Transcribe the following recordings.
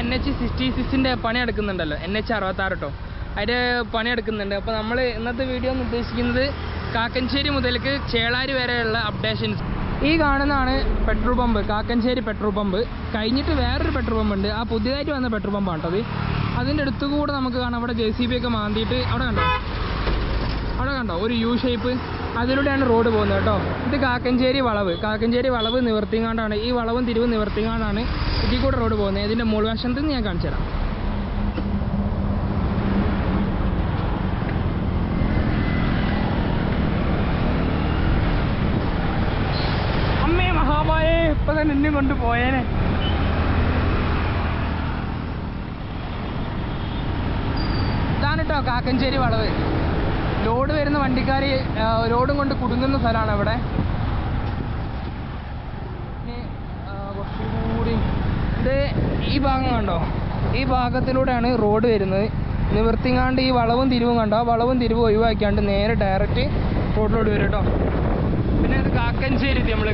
NH66 പണിയെടുക്കുന്നുണ്ടല്ലോ, NH66 കേട്ടോ, അതിൻ്റെ പണിയെടുക്കുന്നുണ്ട്. അപ്പോൾ നമ്മൾ ഇന്നത്തെ വീഡിയോ എന്ന് ഉദ്ദേശിക്കുന്നത് കാക്കഞ്ചേരി മുതലേക്ക് ചേളാരി വരെയുള്ള അപ്ഡേഷൻസ്. ഈ കാണുന്നതാണ് petrol pump, Kakkanchery petrol pump. കഴിഞ്ഞിട്ട് വേറൊരു പെട്രോൾ പമ്പ് ഉണ്ട്, ആ പുതിയതായിട്ട് വന്ന പെട്രോൾ പമ്പാണ് കേട്ടോ അത്. അതിൻ്റെ അടുത്തുകൂടെ നമുക്ക് കാണാം അവിടെ JCB ഒക്കെ മാന്തിയിട്ട് അവിടെ കണ്ടോ ഒരു U ഷേപ്പ്, അതിലൂടെയാണ് റോഡ് പോകുന്നത് കേട്ടോ. ഇത് കാക്കഞ്ചേരി വളവ് നിവർത്തിങ്ങാണ്ടാണ്, ഈ വളവും തിരിവ് നിവർത്തിങ്ങാണ്ടാണ് ഇതിൽ കൂടെ റോഡ് പോകുന്നത്. ഇതിൻ്റെ മുകൾ വശത്ത് നിന്ന് ഞാൻ കാണിച്ചു തരാം. അമ്മേ മഹാമായേ, ഇപ്പൊ തന്നെ എന്നെ കൊണ്ട് പോയേനെ. ഇതാണ് കേട്ടോ കാക്കഞ്ചേരി വളവ്. ലോഡ് വരുന്ന വണ്ടിക്കാർ ലോഡും കൊണ്ട് കുടുങ്ങുന്ന സ്ഥലമാണ് അവിടെ. കുറച്ചുകൂടി ഇത് ഈ ഭാഗം കണ്ടോ, ഈ ഭാഗത്തിലൂടെയാണ് റോഡ് വരുന്നത്. നിവർത്തിങ്ങാണ്ട് ഈ വളവും തിരിവും കണ്ടോ, ആ വളവും തിരിവും ഒഴിവാക്കിയാണ്ട് നേരെ ഡയറക്റ്റ് റോഡിലോട്ട് വരും കേട്ടോ. പിന്നെ ഇത് കാക്കഞ്ചേരി, നമ്മൾ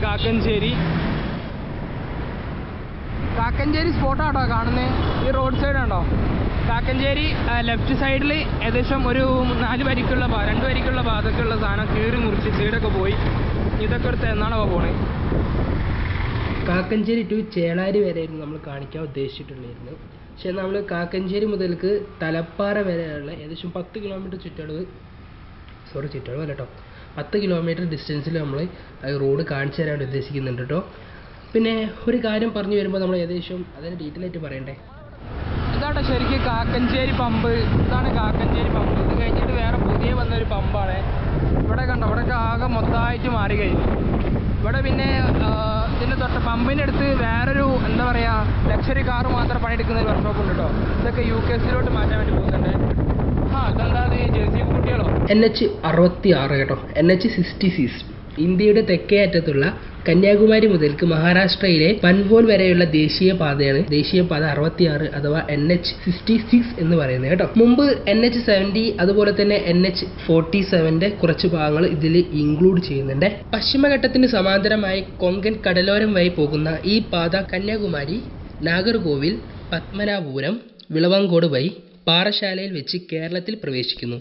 കാക്കഞ്ചേരി സ്പോട്ടാട്ടോ കാണുന്നത്. ഈ റോഡ് സൈഡ് ഉണ്ടോ കാക്കഞ്ചേരി ലെഫ്റ്റ് സൈഡിൽ ഏകദേശം ഒരു 2 വരിക്കുള്ള ഭാഗത്തുള്ള സാധനം കീറി മുറിച്ച് സൈഡൊക്കെ പോയി. ഇതൊക്കെ എടുത്ത് എന്നാണോ പോണേ. കാക്കഞ്ചേരി ടു ചേളാരി വരെയായിരുന്നു നമ്മൾ കാണിക്കാൻ ഉദ്ദേശിച്ചിട്ടുണ്ടായിരുന്നു. പക്ഷേ നമ്മൾ കാക്കഞ്ചേരി മുതൽക്ക് തലപ്പാറ വരെയുള്ള ഏകദേശം 10 കിലോമീറ്റർ ചുറ്റളവല്ല കേട്ടോ, 10 കിലോമീറ്റർ ഡിസ്റ്റൻസിൽ നമ്മൾ റോഡ് കാണിച്ചു തരാൻ ഉദ്ദേശിക്കുന്നുണ്ട് കേട്ടോ. പിന്നെ ഒരു കാര്യം പറഞ്ഞു വരുമ്പോൾ നമ്മൾ ഏകദേശം അതിന് ഡീറ്റെയിൽ ആയിട്ട് പറയണ്ടേ. ഇതാണ് ശരിക്കും കാക്കഞ്ചേരി പമ്പ്. ഇതാണ് കാക്കഞ്ചേരി പമ്പ്. ഇത് കഴിഞ്ഞിട്ട് വേറെ പുതിയ വന്നൊരു പമ്പാണ്. ഇവിടെ കണ്ടോ, ഇവിടെയൊക്കെ ആകെ മൊത്തമായിട്ട് മാറി കഴിഞ്ഞു. ഇവിടെ പിന്നെ ഇതിൻ്റെ തൊട്ട് പമ്പിൻ്റെ അടുത്ത് വേറൊരു എന്താ പറയുക ലക്ഷറി കാറ് മാത്രം പണിയെടുക്കുന്ന ഒരു വർക്ക്ഷോപ്പ് ഉണ്ട് കേട്ടോ. ഇതൊക്കെ UKസിലോട്ട് മാറ്റാൻ വേണ്ടി പോകുന്നുണ്ട്. അതെന്താ JCB കുട്ടികളോ. NH66 കേട്ടോ, NH66 ഇന്ത്യയുടെ തെക്കേ അറ്റത്തുള്ള കന്യാകുമാരി മുതൽക്ക് മഹാരാഷ്ട്രയിലെ പൻവോൽ വരെയുള്ള ദേശീയപാതയാണ് ദേശീയപാത 66 അഥവാ NH66 എന്ന് പറയുന്നത് കേട്ടോ. മുമ്പ് NH70 അതുപോലെ തന്നെ NH47 കുറച്ച് ഭാഗങ്ങൾ ഇതിൽ ഇൻക്ലൂഡ് ചെയ്യുന്നുണ്ട്. പശ്ചിമഘട്ടത്തിന് സമാന്തരമായി കൊങ്കൺ കടലോരം വഴി പോകുന്ന ഈ പാത കന്യാകുമാരി, നാഗർകോവിൽ, പത്മനാഭപുരം, വിളവങ്കോട് വഴി പാറശാലയിൽ വെച്ച് കേരളത്തിൽ പ്രവേശിക്കുന്നു.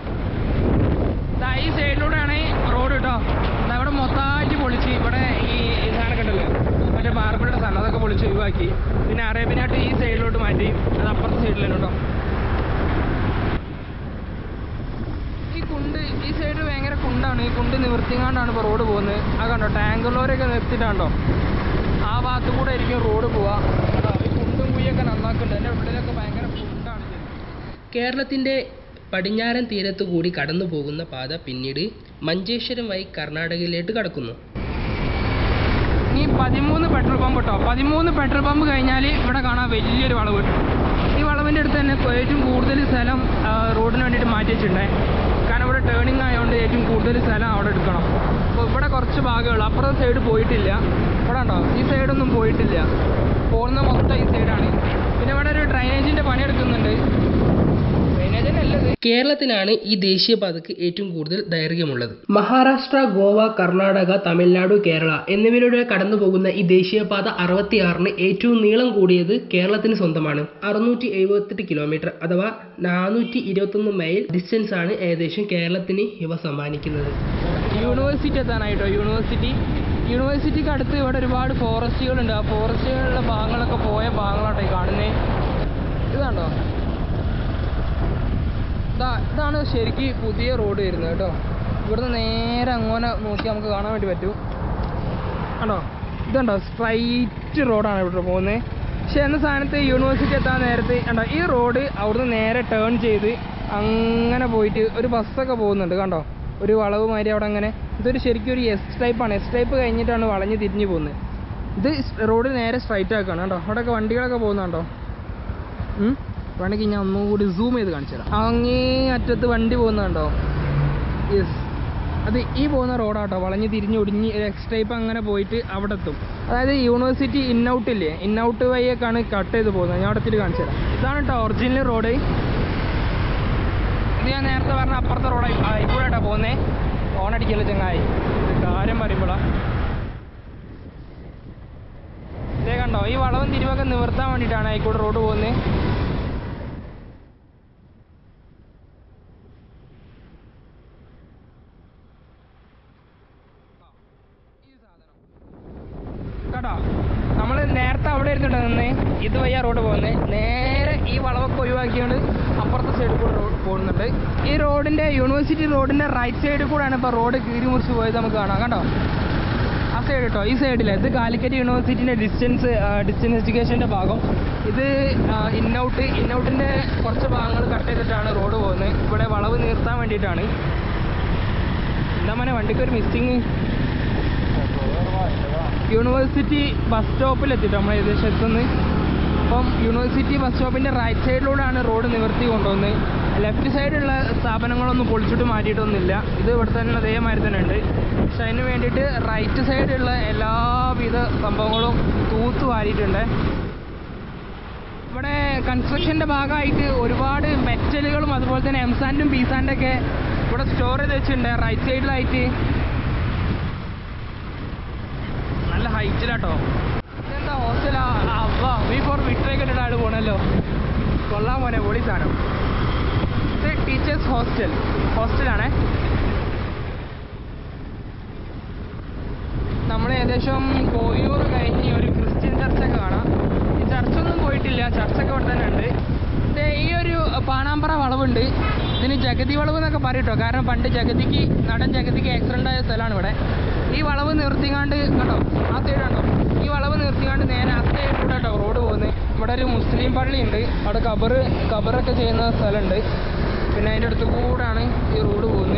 ഈ സൈഡിലൂടെയാണ് റോഡ് കേട്ടോ. അവിടെ മൊത്തമായിട്ട് പൊളിച്ച് ഇവിടെ ഈ സാധനം കണ്ടല്ലോ, മറ്റേ മാർബിളുടെ സാധനം അതൊക്കെ പൊളിച്ച് ഒഴിവാക്കി. പിന്നെ അറേബ്യനായിട്ട് ഈ സൈഡിലോട്ട് മാറ്റി, അത് അപ്പുറത്തെ സൈഡിലാണ് കേട്ടോ. ഈ സൈഡ് ഭയങ്കര കുണ്ടാണ്. ഈ കുണ്ട് നിവർത്തിങ്ങാണ്ടാണ് ഇപ്പോൾ റോഡ് പോകുന്നത്. അത് കണ്ടോ, ടാങ്കറിലൊക്കെ നിർത്തിയിട്ടാണ്ടോ ആ ഭാഗത്തു കൂടെ ആയിരിക്കും റോഡ് പോവുക കേട്ടോ. ഈ കുണ്ടും കുഴിയൊക്കെ നന്നാക്കുന്നുണ്ട്. എൻ്റെ ഉള്ളിലൊക്കെ ഭയങ്കര കുണ്ടാണ്. കേരളത്തിൻ്റെ പടിഞ്ഞാറൻ തീരത്തു കൂടി കടന്നു പോകുന്ന പാത പിന്നീട് മഞ്ചേശ്വരം വഴി കർണാടകയിലേക്ക് കടക്കുന്നു. ഈ 13 പെട്രോൾ പമ്പ് കേട്ടോ. 13 പെട്രോൾ പമ്പ് കഴിഞ്ഞാൽ ഇവിടെ കാണാൻ വലിയൊരു വളവ് കിട്ടും. ഈ വളവിൻ്റെ അടുത്ത് തന്നെ ഏറ്റവും കൂടുതൽ സ്ഥലം റോഡിന് വേണ്ടിയിട്ട് മാറ്റി വെച്ചിട്ടുണ്ടേ. കാരണം ഇവിടെ ടേണിങ് ആയതുകൊണ്ട് ഏറ്റവും കൂടുതൽ സ്ഥലം അവിടെ എടുക്കണം. അപ്പോൾ ഇവിടെ കുറച്ച് ഭാഗമുള്ളൂ, അപ്പുറത്തെ സൈഡ് പോയിട്ടില്ല. ഇവിടെ ഉണ്ടോ, ഈ സൈഡൊന്നും പോയിട്ടില്ല, പോകുന്ന മൊത്തം ഈ സൈഡാണ്. പിന്നെ ഇവിടെ ഒരു ഡ്രൈനേജിൻ്റെ പണിയെടുക്കുന്നുണ്ട്. കേരളത്തിലാണ് ഈ ദേശീയപാതയ്ക്ക് ഏറ്റവും കൂടുതൽ ദൈർഘ്യമുള്ളത്. മഹാരാഷ്ട്ര, ഗോവ, കർണാടക, തമിഴ്നാട്, കേരള എന്നിവയിലൂടെ കടന്നു പോകുന്ന ഈ ദേശീയപാത 66 ഏറ്റവും നീളം കൂടിയത് കേരളത്തിന് സ്വന്തമാണ്. 678 കിലോമീറ്റർ അഥവാ 421 മൈൽ ഡിസ്റ്റൻസ് ആണ് ഏകദേശം കേരളത്തിന് ഇവ സമ്മാനിക്കുന്നത്. യൂണിവേഴ്സിറ്റി എത്താനായിട്ടോ. യൂണിവേഴ്സിറ്റിക്ക് അടുത്ത് ഇവിടെ ഒരുപാട് ഫോറസ്റ്റുകളുണ്ട്. ആ ഫോറസ്റ്റുകളിലെ ഭാഗങ്ങളൊക്കെ പോയ ഭാഗങ്ങളാട്ടോ ഈ കാണുന്നത്. ഇതാണ്ടോ, ഇതാണ് ശരിക്കും പുതിയ റോഡ് വരുന്നത് കേട്ടോ. ഇവിടുന്ന് നേരെ അങ്ങനെ നോക്കി നമുക്ക് കാണാൻ വേണ്ടി പറ്റും. കണ്ടോ, ഇതുണ്ടോ സ്ട്രൈറ്റ് റോഡാണ് ഇവിടെ പോകുന്നത്. പക്ഷെ എന്ന സ്ഥാനത്ത് യൂണിവേഴ്സിറ്റി എത്താൻ നേരത്തെ കണ്ടോ, ഈ റോഡ് അവിടുന്ന് നേരെ ടേൺ ചെയ്ത് അങ്ങനെ പോയിട്ട് ഒരു ബസ്സൊക്കെ പോകുന്നുണ്ട് കണ്ടോ, ഒരു വളവ് മാതിരി അവിടെ അങ്ങനെ. ഇതൊരു ശരിക്കും ഒരു S ടൈപ്പാണ്. S ടൈപ്പ് കഴിഞ്ഞിട്ടാണ് വളഞ്ഞ് തിരിഞ്ഞ് പോകുന്നത്. ഇത് റോഡ് നേരെ സ്ട്രൈറ്റ് ആക്കുകയാണ് കേട്ടോ. അവിടെയൊക്കെ വണ്ടികളൊക്കെ പോകുന്നുണ്ടോ. വേണമെങ്കിൽ ഞാൻ ഒന്നുകൂടി സൂം ചെയ്ത് കാണിച്ചു തരാം. അങ്ങേ അറ്റത്ത് വണ്ടി പോകുന്നുണ്ടോ. യെസ്, അത് ഈ പോകുന്ന റോഡാട്ടോ. വളഞ്ഞ് തിരിഞ്ഞ് ഒടിഞ്ഞ് X ടൈപ്പ് അങ്ങനെ പോയിട്ട് അവിടെ എത്തും. അതായത് യൂണിവേഴ്സിറ്റി ഇന്നൗട്ടില്ലേ, ഇന്നൗട്ട് വഴിയൊക്കെയാണ് കട്ട് ചെയ്ത് പോകുന്നത്. ഞാൻ അടുത്തിട്ട് കാണിച്ചു തരാം. ഇതാണ് കേട്ടോ ഒറിജിനൽ റോഡ്. ഇത് ഞാൻ നേരത്തെ പറഞ്ഞ അപ്പുറത്തെ റോഡായി ഇവിടെ കേട്ടോ പോകുന്നത്. ഓണടിക്കല്ലോ ചങ്ങായി, കാര്യം പറയുമ്പോഴാണ്. ഇതേ കണ്ടോ, ഈ വളവും തിരിവൊക്കെ നിവർത്താൻ വേണ്ടിയിട്ടാണ് ആയിക്കോട്ടെ റോഡ് പോകുന്നത്. കേട്ടോ, നമ്മൾ നേരത്തെ അവിടെ ഇരുന്നിട്ട് നിന്ന് ഇതുവഴിയാ റോഡ് പോകുന്നത്. നേരെ ഈ വളവൊക്കെ ഒഴിവാക്കിയോണ്ട് അപ്പുറത്തെ സൈഡിൽ കൂടെ റോഡ് പോകുന്നുണ്ട്. ഈ റോഡിൻ്റെ യൂണിവേഴ്സിറ്റി റോഡിൻ്റെ റൈറ്റ് സൈഡിൽ കൂടെയാണ് ഇപ്പോൾ റോഡ് കീറി മുറിച്ച് പോയത്. നമുക്ക് കാണാം കണ്ടോ, ആ സൈഡ് കേട്ടോ, ഈ സൈഡിൽ ഇത് കാലിക്കറ്റ് യൂണിവേഴ്സിറ്റിൻ്റെ ഡിസ്റ്റൻസ് എഡ്യൂക്കേഷൻ്റെ ഭാഗം. ഇത് ഇന്നൗട്ടിൻ്റെ കുറച്ച് ഭാഗങ്ങൾ കട്ട് ചെയ്തിട്ടാണ് റോഡ് പോകുന്നത്. ഇവിടെ വളവ് നിർത്താൻ വേണ്ടിയിട്ടാണ്. എന്താ മോനെ വണ്ടിക്ക് ഒരു മിസ്സിങ്. യൂണിവേഴ്സിറ്റി ബസ് സ്റ്റോപ്പിലെത്തിയിട്ട് നമ്മൾ ഏകദേശം എത്തുന്നത്. അപ്പം യൂണിവേഴ്സിറ്റി ബസ് സ്റ്റോപ്പിൻ്റെ റൈറ്റ് സൈഡിലൂടെയാണ് റോഡ് നിവർത്തി കൊണ്ടുവന്നത്. ലെഫ്റ്റ് സൈഡുള്ള സ്ഥാപനങ്ങളൊന്നും പൊളിച്ചിട്ട് മാറ്റിയിട്ടൊന്നുമില്ല. ഇത് ഇവിടെ തന്നെ അതേമാതിരി തന്നെ ഉണ്ട്. പക്ഷെ അതിന് വേണ്ടിയിട്ട് റൈറ്റ് സൈഡിലുള്ള എല്ലാവിധ സംഭവങ്ങളും തൂത്ത് വാരിയിട്ടുണ്ട്. ഇവിടെ കൺസ്ട്രക്ഷൻ്റെ ഭാഗമായിട്ട് ഒരുപാട് മെറ്റലുകളും അതുപോലെ തന്നെ എംസാൻഡും പീസാൻഡൊക്കെ ഇവിടെ സ്റ്റോർ ചെയ്ത് വെച്ചിട്ടുണ്ട് റൈറ്റ് സൈഡിലായിട്ട്. നല്ല ഹൈറ്റിലാട്ടോ. ഇതെന്താ ഹോസ്റ്റലാ? V4 വിട്രയൊക്കെ ഇട്ടിട്ടാണ് പോകണല്ലോ. കൊള്ളാൻ പോനെ പൊളി സാധനം. ഇത് ടീച്ചേഴ്സ് ഹോസ്റ്റലാണേ. നമ്മൾ ഏകദേശം കോയൂർ കഴിഞ്ഞ് ഒരു ക്രിസ്ത്യൻ ചർച്ചൊക്കെ കാണാം. ഈ ചർച്ചൊന്നും പോയിട്ടില്ല, ചർച്ചൊക്കെ ഇവിടെ തന്നെ ഉണ്ട്. ഈ ഒരു പാണാമ്പ്ര വളവുണ്ട്, ഇതിന് ജഗതി വളവ് എന്നൊക്കെ പറയട്ടോ. കാരണം പണ്ട് നടൻ ജഗതിക്ക് ആക്സിഡൻ്റ് ആയ സ്ഥലമാണ് ഇവിടെ. ഈ വളവ് നിർത്തിക്കാണ്ട് കണ്ടോ, ആ സൈഡ് കണ്ടോ, ഈ വളവ് നിർത്തിക്കാണ്ട് നേരെ ആ സൈഡ് കൂടെ കേട്ടോ റോഡ് പോകുന്നത്. ഇവിടെ ഒരു മുസ്ലിം പള്ളി ഉണ്ട്, അവിടെ ഖബറൊക്കെ ചെയ്യുന്ന സ്ഥലമുണ്ട്. പിന്നെ അതിൻ്റെ അടുത്ത് കൂടാണ് ഈ റോഡ് പോകുന്നത്.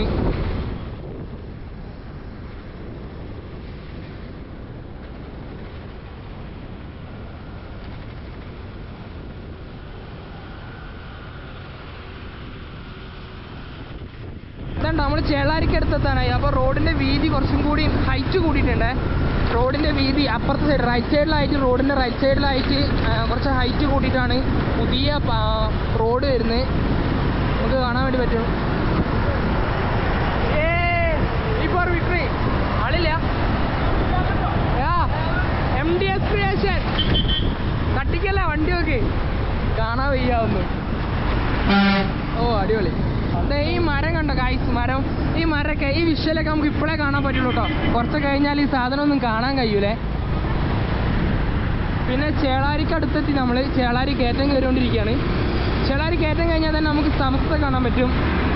നമ്മൾ ചേളാരിക്കടുത്തെത്താനായി. അപ്പോൾ റോഡിൻ്റെ വീതി കുറച്ചും കൂടി ഹൈറ്റ് കൂടിയിട്ടുണ്ട്. റോഡിൻ്റെ വീതി അപ്പുറത്തെ സൈഡ് റൈറ്റ് സൈഡിലായിട്ട്, റോഡിൻ്റെ റൈറ്റ് സൈഡിലായിട്ട് കുറച്ച് ഹൈറ്റ് കൂട്ടിയിട്ടാണ് പുതിയ റോഡ് വരുന്നത്. നമുക്ക് കാണാൻ വേണ്ടി പറ്റും. V4 വിക്ടറി ആളില്ല. MDS ക്രിയേഷൻ തട്ടിക്കല്ല വണ്ടി നോക്കി കാണാൻ വയ്യാവുന്നു. ഓ അടിപൊളി. ഈ മരം കണ്ടോ ഗൈസ്, ഈ മരമൊക്കെ ഈ വിഷ്വലൊക്കെ നമുക്ക് ഇപ്പോഴേ കാണാൻ പറ്റുള്ളൂ കേട്ടോ. കുറച്ച് കഴിഞ്ഞാൽ ഈ സാധനം ഒന്നും കാണാൻ കഴിയൂലേ. പിന്നെ ചേളാരിക്ക് അടുത്തെത്തി. നമ്മൾ ചേളാരി കയറ്റം കയറിക്കൊണ്ടിരിക്കുകയാണ്. ചേളാരി കയറ്റം കഴിഞ്ഞാൽ തന്നെ നമുക്ക് സംസ്ഥ കാണാൻ പറ്റും.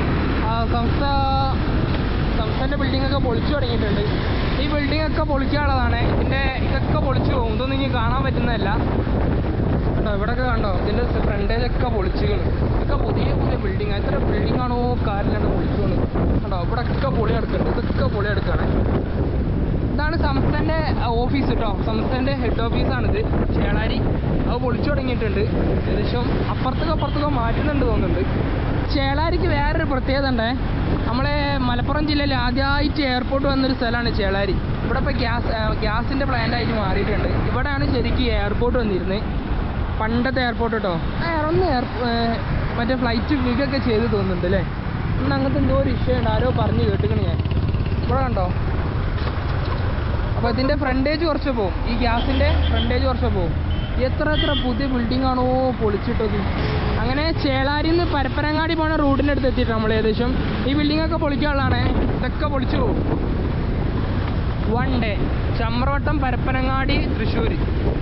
സംസ്ഥൻ്റെ ബിൽഡിങ്ങൊക്കെ പൊളിച്ചു തുടങ്ങിയിട്ടുണ്ട്. ഈ ബിൽഡിങ്ങൊക്കെ പൊളിക്കാനുള്ളതാണ്. ഇതൊക്കെ പൊളിച്ചു പോകും. ഇതൊന്നും ഇനി കാണാൻ പറ്റുന്നതല്ല കേട്ടോ. ഇവിടെയൊക്കെ കണ്ടോ, ഇതിൻ്റെ ഫ്രണ്ടേജൊക്കെ പൊളിച്ചുകൾ. ഇതൊക്കെ പുതിയ ബിൽഡിങ്. എത്ര ബിൽഡിങ്ങാണോ കാറിലാണ് പൊളിച്ചു കണ്ടോ. ഇവിടെയൊക്കെ പൊളി എടുക്കുന്നുണ്ട്. ഇതൊക്കെ പൊളി എടുക്കുകയാണ്. ഇതാണ് സംസ്ഥൻ്റെ ഓഫീസ് കേട്ടോ. സംസ്ഥൻ്റെ ഹെഡ് ഓഫീസാണിത് ചേളാരി. അത് പൊളിച്ചു തുടങ്ങിയിട്ടുണ്ട്. ഏകദേശം അപ്പുറത്തൊക്കെ മാറ്റുന്നുണ്ട് തോന്നുന്നുണ്ട്. ചേളാരിക്ക് വേറൊരു പ്രത്യേകത ഉണ്ടേ. നമ്മളെ മലപ്പുറം ജില്ലയിൽ ആദ്യമായിട്ട് എയർപോർട്ട് വന്നൊരു സ്ഥലമാണ് ചേളാരി. ഇവിടെ ഇപ്പോൾ ഗ്യാസിൻ്റെ പ്ലാന്റായിട്ട് മാറിയിട്ടുണ്ട്. ഇവിടെയാണ് ശരിക്കും എയർപോർട്ട് വന്നിരുന്നത്, പണ്ടത്തെ എയർപോർട്ട് കേട്ടോ. മറ്റേ ഫ്ലൈറ്റ് വിഗൊക്കെ ചെയ്ത് തോന്നുന്നുണ്ട് അല്ലേ. ഇന്ന് അങ്ങനത്തെ എന്തോ ഒരു ഇഷ്യൂ ഉണ്ട്, ആരോ പറഞ്ഞു കേട്ടിക്കണ ഞാൻ. ഇവിടെ കണ്ടോ. അപ്പോൾ ഇതിൻ്റെ ഫ്രണ്ടേജ് കുറച്ച് പോവും, ഈ ഗ്യാസിൻ്റെ ഫ്രണ്ടേജ് കുറച്ച് പോവും. എത്ര പുതിയ ബിൽഡിംഗ് ആണോ പൊളിച്ചിട്ടത്. അങ്ങനെ ചേളാരിയിൽ നിന്ന് പരപ്പനങ്ങാടി പോണ റൂട്ടിൻ്റെ അടുത്ത് എത്തിയിട്ട് നമ്മൾ ഏകദേശം ഈ ബിൽഡിങ്ങൊക്കെ പൊളിക്കാനുള്ളതാണ്. ഇതൊക്കെ പൊളിച്ചു പോകും. 1 ഡേ ചമ്രവട്ടം പരപ്പനങ്ങാടി തൃശ്ശൂർ.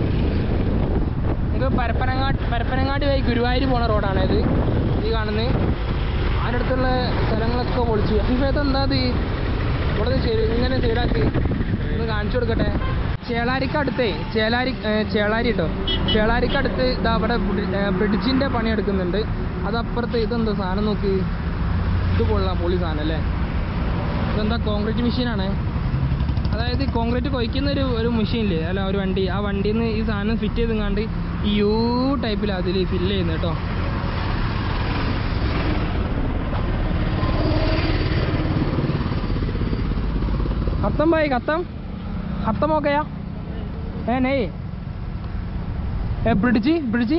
ഇത് പരപ്പനങ്ങാടി വഴി ഗുരുവായൂർ പോണ റോഡാണ് ഇത്. ഈ കാണുന്നത് അതിൻ്റെ അടുത്തുള്ള സ്ഥലങ്ങളൊക്കെ പൊളിച്ചു. ഇപ്പോഴത്തെ എന്താ ഇത് ഇവിടെ ഇങ്ങനെ സൈഡാക്കി ഒന്ന് കാണിച്ചു കൊടുക്കട്ടെ. ചേളാരിക്കടുത്തേ ചേളാരി കേട്ടോ. ചേളാരിക്കടുത്ത് ഇതാ അവിടെ ബ്രിഡ്ജിൻ്റെ പണി എടുക്കുന്നുണ്ട്. അതപ്പുറത്ത് ഇതെന്താ സാധനം നോക്ക്, ഇത് പൊളി സാധനം അല്ലേ. ഇതെന്താ കോൺക്രീറ്റ് മെഷീനാണ്. അതായത് കോൺക്രീറ്റ് കൊയ്ക്കുന്ന ഒരു മെഷീനില്ലേ, അല്ല ഒരു വണ്ടി. ആ വണ്ടിയിൽ നിന്ന് ഈ സാധനം ഫിറ്റ് ചെയ്തെങ്ങാണ്ട് ഈ ടൈപ്പിൽ അതിൽ ഫില്ല് ചെയ്യുന്നത് കേട്ടോ. खत्म हो गया है नहीं ब्रिड्जी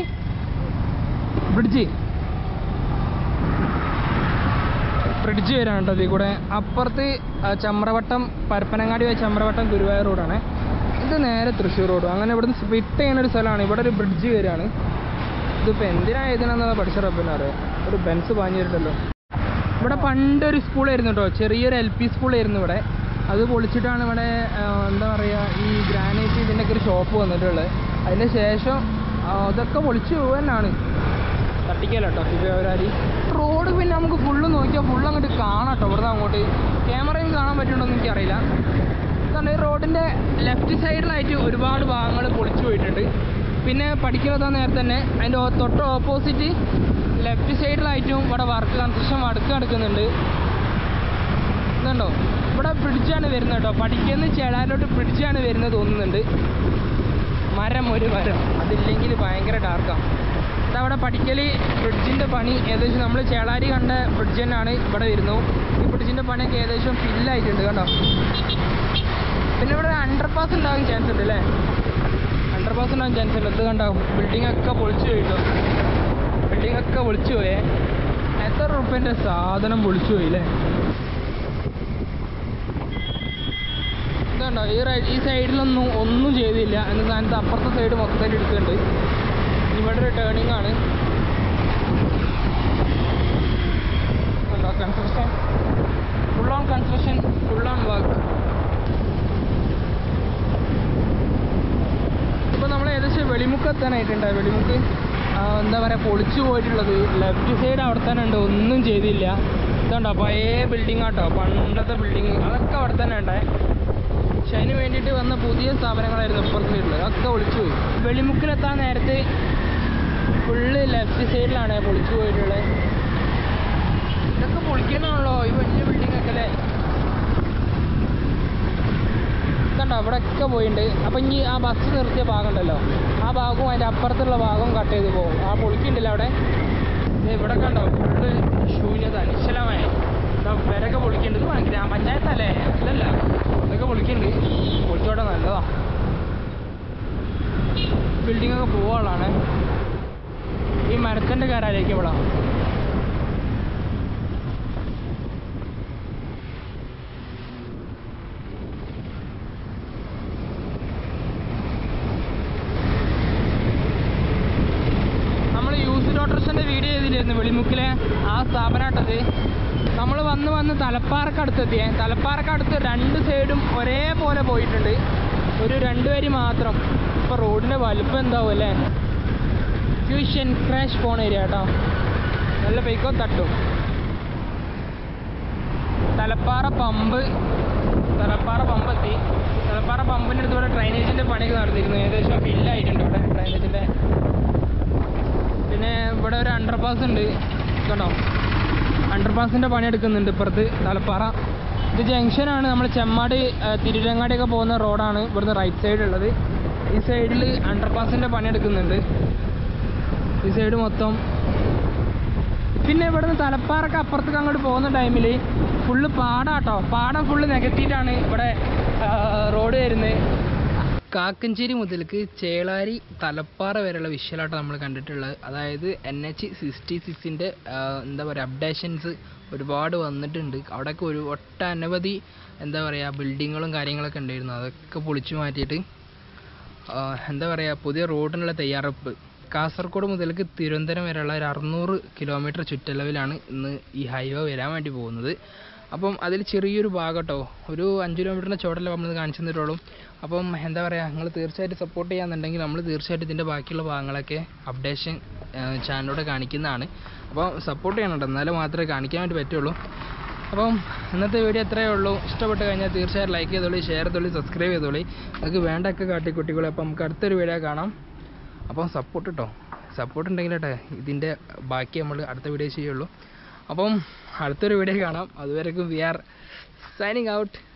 വരാണ് കേട്ടോ ഇതിൽ കൂടെ. അപ്പുറത്ത് ചമ്രവട്ടം പരപ്പനങ്ങാടി വഴി ചമ്രവട്ടം ഗുരുവായൂർ റോഡാണ്. ഇത് നേരെ തൃശ്ശൂർ റോഡ്. അങ്ങനെ ഇവിടുന്ന് സ്പ്ലിറ്റ് ചെയ്യുന്ന ഒരു സ്ഥലമാണ്. ഇവിടെ ഒരു ബ്രിഡ്ജ് വരികയാണ്. ഇതിപ്പോൾ എന്തിനായതിനാണെന്നുള്ള പഠിച്ച റബ്ബിനെ അറിയാം. ഒരു ബെൻസ് പാഞ്ഞിട്ടുണ്ടല്ലോ. ഇവിടെ പണ്ടൊരു സ്കൂളായിരുന്നു കേട്ടോ, ചെറിയൊരു LP സ്കൂളായിരുന്നു ഇവിടെ. അത് പൊളിച്ചിട്ടാണ് ഇവിടെ എന്താ പറയുക ഈ ഗ്രാനൈറ്റ് ഇതിൻ്റെയൊക്കെ ഒരു ഷോപ്പ് വന്നിട്ടുള്ളത്. അതിന് ശേഷം അതൊക്കെ പൊളിച്ചു പോകാനാണ്. തട്ടിക്കല്ലോ ഫിബ്രവരി റോഡ്. പിന്നെ നമുക്ക് ഫുള്ള് നോക്കിയാൽ ഫുള്ള് അങ്ങോട്ട് കാണാം കേട്ടോ. ഇവിടുന്ന് അങ്ങോട്ട് ക്യാമറയും കാണാൻ പറ്റുന്നുണ്ടോ എന്ന് എനിക്കറിയില്ല. കാരണം ഈ റോഡിൻ്റെ ലെഫ്റ്റ് സൈഡിലായിട്ട് ഒരുപാട് ഭാഗങ്ങൾ പൊളിച്ചു പോയിട്ടുണ്ട്. പിന്നെ പഠിക്കുന്നത് നേരത്തെ തന്നെ അതിൻ്റെ തൊട്ട് ഓപ്പോസിറ്റ് ലെഫ്റ്റ് സൈഡിലായിട്ടും ഇവിടെ കൺസ്ട്രക്ഷൻ വർക്ക് നടക്കുന്നുണ്ട്. ഇതുണ്ടോ, ഇവിടെ ബ്രിഡ്ജാണ് വരുന്നത് കേട്ടോ. പഠിക്കുന്ന ചേളാരിലോട്ട് ബ്രിഡ്ജാണ് വരുന്നത് തോന്നുന്നുണ്ട്. ഒരു മരം അതില്ലെങ്കിൽ ഭയങ്കര ഡാർക്കാണ്. ഇതവിടെ പഠിക്കൽ ബ്രിഡ്ജിൻ്റെ പണി ഏകദേശം നമ്മൾ ചേളാരി കണ്ട ബ്രിഡ്ജ് തന്നെയാണ് ഇവിടെ വരുന്നത്. ഈ ബ്രിഡ്ജിൻ്റെ പണിയൊക്കെ ഏകദേശം ഫില്ലായിട്ടുണ്ട് കണ്ടോ. പിന്നെ ഇവിടെ അണ്ടർപാസ് ഉണ്ടാകാൻ ചാൻസ് ഉണ്ട് അല്ലേ, അണ്ടർപാസ് ഉണ്ടാകാൻ ചാൻസ് ഉണ്ട്. ഇത് കണ്ടോ, ബിൽഡിങ്ങൊക്കെ പൊളിച്ചു പോയിട്ടോ, ബിൽഡിങ്ങൊക്കെ പൊളിച്ചു പോയേ. എത്ര റുപ്യൻ്റെ സാധനം പൊളിച്ചു പോയില്ലേ. ഇതുണ്ടോ, ഈ സൈഡിലൊന്നും ഒന്നും ചെയ്തില്ല. എന്ന സ്ഥാനത്ത് അപ്പുറത്തെ സൈഡ് മൊത്തമായിട്ട് എടുക്കുന്നുണ്ട്. ഇവിടെ ഒരു ടേണിംഗ് ആണ് കണ്ടോ. Construction full on construction, full on work. ഇപ്പോൾ നമ്മൾ ഏകദേശം വെളിമുക്ക് എത്താനായിട്ടുണ്ട്. വെളിമുക്ക് എന്താ പറയുക പൊളിച്ചു പോയിട്ടുള്ളത്. ലെഫ്റ്റ് സൈഡ് അവിടെ തന്നെ ഉണ്ട്, ഒന്നും ചെയ്തില്ല. ഇതുണ്ടോ പഴയ ബിൽഡിംഗ് ആട്ടോ, പണ്ടത്തെ ബിൽഡിങ് അതൊക്കെ അവിടെ തന്നെ ഉണ്ടായി. പക്ഷെ അതിന് വേണ്ടിയിട്ട് വന്ന പുതിയ സ്ഥാപനങ്ങളായിരുന്നു ഇപ്പുറത്തെ സൈഡിൽ, അതൊക്കെ പൊളിച്ചു പോയി. വെളിമുക്കിലെത്താൻ നേരത്തെ ഫുള്ള് ലെഫ്റ്റ് സൈഡിലാണ് പൊളിച്ചു പോയിട്ടുള്ളത്. ഇതൊക്കെ പൊളിക്കണമല്ലോ ഈ വലിയ ബിൽഡിങ്ങൊക്കെ അല്ലേ. കണ്ടോ അവിടെയൊക്കെ പോയിട്ടുണ്ട്. അപ്പം ഇനി ആ ബസ് നിർത്തിയ ഭാഗം ഉണ്ടല്ലോ, ആ ഭാഗവും അതിൻ്റെ അപ്പുറത്തുള്ള ഭാഗവും കട്ട് ചെയ്ത് പോകും. ആ പൊളിക്കുന്നുണ്ടല്ലോ അവിടെ. ഇവിടെ കണ്ടോ ഫുള്ള് ശൂന്യത, നിശ്ചലമായ പേരൊക്കെ പൊളിക്കുന്നുണ്ട്. ഗ്രാമപഞ്ചായത്തല്ലേ, അല്ലല്ല ഇതൊക്കെ പൊളിക്കുന്നുണ്ട്. പൊളിച്ചോട്ടെ, നല്ലതാ. ബിൽഡിങ്ങൊക്കെ പോവാനുള്ളതാണ്. ഈ മരത്തിൻ്റെ കരാലേക്ക് ഇവിടെ ഓട്ടോറിക്ഷൻ്റെ വീഡിയോ ചെയ്തില്ലായിരുന്നു വെളിമുക്കിലെ ആ സ്ഥാപനമായിട്ടത്. നമ്മൾ വന്ന് തലപ്പാറക്കടുത്തെത്തിയേ. തലപ്പാറക്കടുത്ത് രണ്ട് സൈഡും ഒരേപോലെ പോയിട്ടുണ്ട്, ഒരു 2 വരി മാത്രം. ഇപ്പോൾ റോഡിൻ്റെ വലുപ്പം എന്താവും അല്ലേ. ഫ്യൂഷൻ ക്രാഷ് പോണ ഏരിയ കേട്ടോ, നല്ല ബൈക്കോ തട്ടും. തലപ്പാറ പമ്പ് എത്തി. തലപ്പാറ പമ്പിൻ്റെ അടുത്ത് ഇവിടെ ഡ്രൈനേജിൻ്റെ പണിയൊക്കെ നടന്നിരുന്നു. ഏകദേശം ഫില്ലായിട്ടുണ്ട് ഇവിടെ ഡ്രൈനേജിൻ്റെ. പിന്നെ ഇവിടെ ഒരു അണ്ടർപാസ് ഉണ്ട് കേട്ടോ, അണ്ടർപാസിൻ്റെ പണിയെടുക്കുന്നുണ്ട് ഇപ്പുറത്ത് തലപ്പാറ. ഇത് ജംഗ്ഷനാണ്, നമ്മൾ ചെമ്മാട് തിരുരങ്ങാടിയൊക്കെ പോകുന്ന റോഡാണ് ഇവിടുന്ന് റൈറ്റ് സൈഡ് ഉള്ളത്. ഈ സൈഡിൽ അണ്ടർപാസിൻ്റെ പണിയെടുക്കുന്നുണ്ട്, ഈ സൈഡ് മൊത്തം. പിന്നെ ഇവിടുന്ന് തലപ്പാറൊക്കെ അപ്പുറത്തേക്ക് അങ്ങോട്ട് പോകുന്ന ടൈമിൽ ഫുള്ള് പാടാട്ടോ, പാടം ഫുള്ള് നികത്തിയിട്ടാണ് ഇവിടെ റോഡ് വരുന്നത്. കാക്കഞ്ചേരി മുതൽക്ക് ചേളാരി തലപ്പാറ വരെയുള്ള വിഷ്വലാട്ടോ നമ്മൾ കണ്ടിട്ടുള്ളത്. അതായത് NH-66 എന്താ പറയുക അപ്ഡേഷൻസ് ഒരുപാട് വന്നിട്ടുണ്ട്. അവിടെയൊക്കെ ഒട്ടനവധി എന്താ പറയുക ബിൽഡിങ്ങുകളും കാര്യങ്ങളൊക്കെ ഉണ്ടായിരുന്നു. അതൊക്കെ പൊളിച്ചു മാറ്റിയിട്ട് എന്താ പറയുക പുതിയ റോഡിനുള്ള തയ്യാറെടുപ്പ്. കാസർഗോഡ് മുതൽക്ക് തിരുവനന്തപുരം വരെയുള്ള ഒരു 600 കിലോമീറ്റർ ചുറ്റളവിലാണ് ഇന്ന് ഈ ഹൈവേ വരാൻ വേണ്ടി പോകുന്നത്. അപ്പം അതിൽ ചെറിയൊരു ഭാഗം കേട്ടോ, ഒരു 5 കിലോമീറ്ററിൻ്റെ ചോട്ടല്ലേ നമ്മൾ കാണിച്ചു തന്നിട്ടുള്ളൂ. അപ്പം എന്താ പറയുക, നിങ്ങൾ തീർച്ചയായിട്ടും സപ്പോർട്ട് ചെയ്യാന്നുണ്ടെങ്കിൽ നമ്മൾ തീർച്ചയായിട്ടും ഇതിൻ്റെ ബാക്കിയുള്ള ഭാഗങ്ങളൊക്കെ അപ്ഡേഷൻ ചാനലിലൂടെ കാണിക്കുന്നതാണ്. അപ്പോൾ സപ്പോർട്ട് ചെയ്യണം കേട്ടോ, എന്നാലും മാത്രമേ കാണിക്കാൻ വേണ്ടി പറ്റുള്ളൂ. അപ്പം ഇന്നത്തെ വീഡിയോ എത്രയേ ഉള്ളൂ. ഇഷ്ടപ്പെട്ട് കഴിഞ്ഞാൽ തീർച്ചയായിട്ടും ലൈക്ക് ചെയ്തോളി, ഷെയർ ചെയ്തോളി, സബ്സ്ക്രൈബ് ചെയ്തോളി. നിങ്ങൾക്ക് വേണ്ടൊക്കെ കാട്ടിക്കുട്ടികളെ. അപ്പം നമുക്ക് അടുത്തൊരു വീഡിയോ കാണാം. അപ്പം സപ്പോർട്ട് കേട്ടോ, സപ്പോർട്ട് ഉണ്ടെങ്കിലേ ഇതിൻ്റെ ബാക്കി നമ്മൾ അടുത്ത വീഡിയോ ചെയ്യുള്ളൂ. അപ്പം അടുത്തൊരു വീഡിയോ കാണാം. അതുവരേക്കും വി ആർ സൈനിങ് ഔട്ട്.